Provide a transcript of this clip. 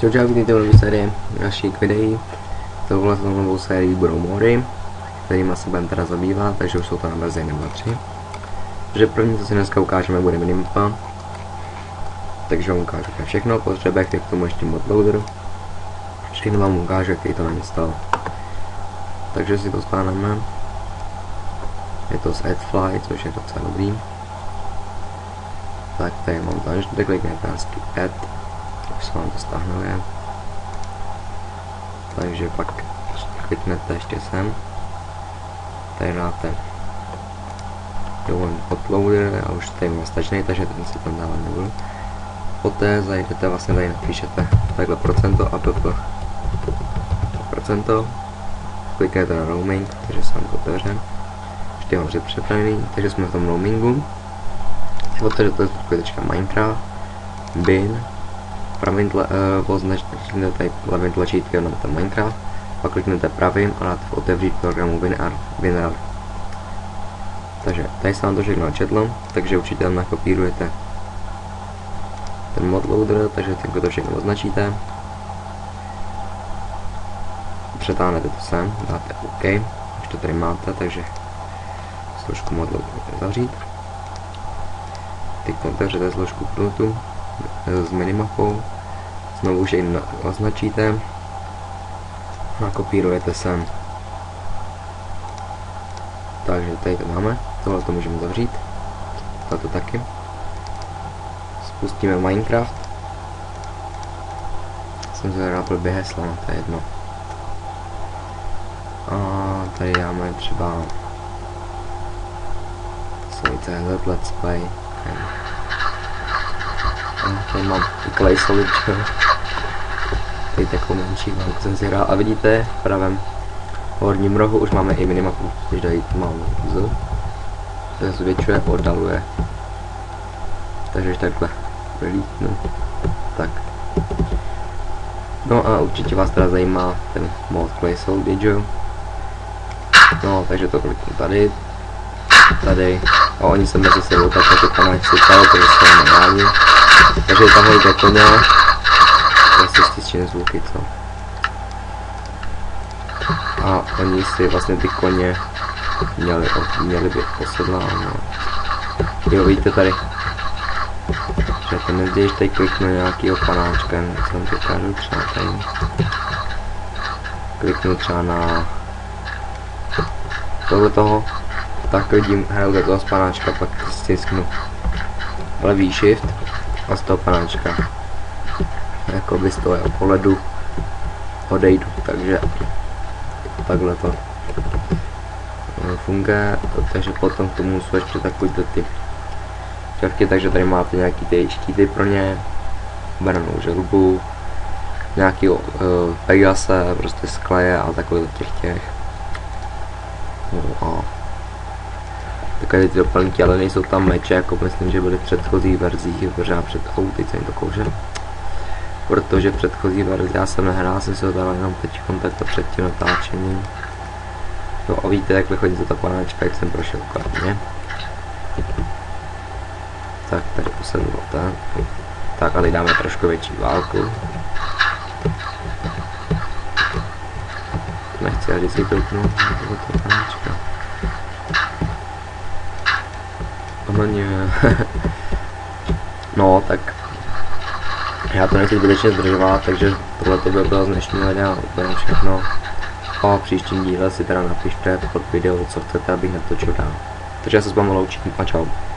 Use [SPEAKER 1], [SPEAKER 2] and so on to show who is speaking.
[SPEAKER 1] Čau, vítejte v nové sérii našich videí. Tohle novou sérii budou mody, kterými se budeme teda zabývat, takže už jsou to na verzi 1.2.3. Takže první, co si dneska ukážeme, bude minimapa. Takže vám ukážu všechno, potřebujete k tomu ještě modloader. Všechno vám ukážu, jaký to nainstall. Takže si to stáneme. Je to z AdFly, což je docela dobrý. Tak tady mám to, než kliknete na Add, už se vám to stáhnuje. Takže pak kliknete ještě sem. Tady dáte dovolený uploader a už tady mám stačný, takže ten si tam dávat nebudu. Poté zajdete, vlastně tady napíšete takhle procento app procento, kliknete na roaming, takže se vám to otevře. Ještě mám připravený, takže jsme v tom roamingu. Otevřete Minecraft, bin, pravým označíte tady levým tlačítkem na ten Minecraft, pak kliknete pravým a dáte v otevřít programu WinRAR. Takže tady se vám to všechno načetlo, takže určitě tam nakopírujete ten modloader, takže to všechno označíte. Přetáhnete to sem, dáte OK, už to tady máte, takže složku modloader zavřít. Teď otevřete složku prutu s minimapou, znovu všechno označíte a kopírujete sem. Takže tady to máme, tohle to můžeme zavřít, tohle taky. Spustíme Minecraft. Jsem se hrál blbě hesla, no to je jedno. A tady dáme třeba CZ Let's Play. A tady mám i Clay Solid, tady takovou menší válku jsem si hrál a vidíte v pravém horním rohu už máme i minimapu, když tady mám to zvětšuje, oddaluje, takže takhle vylítnu, tak. No a určitě vás teda zajímá ten mod Clay Solid, jo? No, takže to kliknu tady a oni se mezi sebou takhle ty panáčky sypali, takže se vám nebrání. Takže tahle jde koně, vlastně stičené zvuky, co? A oni si vlastně ty koně měli být posedlány. Jo, vidíte tady, že to nezdě, když tady kliknu nějakýho panáčka, co vám dokážu třeba tady. Kliknu třeba na toho, tak vidím, hraju do toho z panáčka, pak stisknu levý shift a z toho panáčka jakoby z toho pohledu odejdu, takže takhle to funguje, takže potom k tomu jsou ještě takovýto ty čerky, takže tady máte nějaký ty štíty pro ně, branou želbu, nějaký Pegase, prostě skleje a takových těch. No a takové ty doplňky, ale nejsou tam meče, jako myslím, že byly v předchozích verzích, pořád před teď se jim to kouže. Protože v předchozí verzi já jsem nehrál, jsem si ho dal jenom teď takto před tím natáčením. No a víte, jak vychodí za ta panáčka, jak jsem prošel kladně. Tak tady posedl ten. Tak a teď dáme trošku větší válku. Nechci, až si kliknu do toho panáčka. No, tak já to nechci zbytečně zdržovat, takže tohle to by bylo z dnešního videa úplně všechno. A v příštím díle si teda napište pod video, co chcete, abych natočil dál. Takže já se s vámi loučím a čau.